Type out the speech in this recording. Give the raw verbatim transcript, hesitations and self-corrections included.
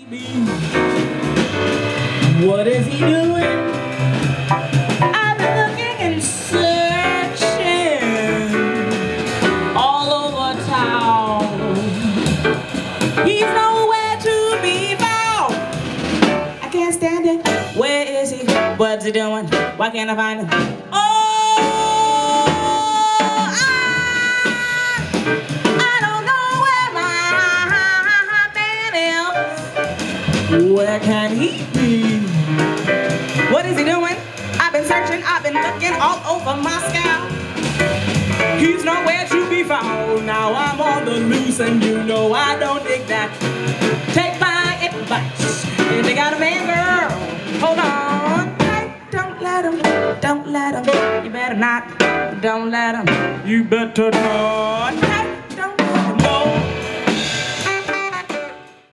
be? What is he doing? I've been looking and searching all over town. He's nowhere to be found. I can't stand it. Where is he? What's he doing? Why can't I find him? Oh, I, I don't know where my man is. Where can he be? What is he doing? I've been searching, I've been looking all over Moscow. He's nowhere to be found. Now I'm on the loose and you know I don't dig that. Take my advice. If you got a man, girl, hold on. Don't let him, don't let him. You better not. Don't let him. You better not.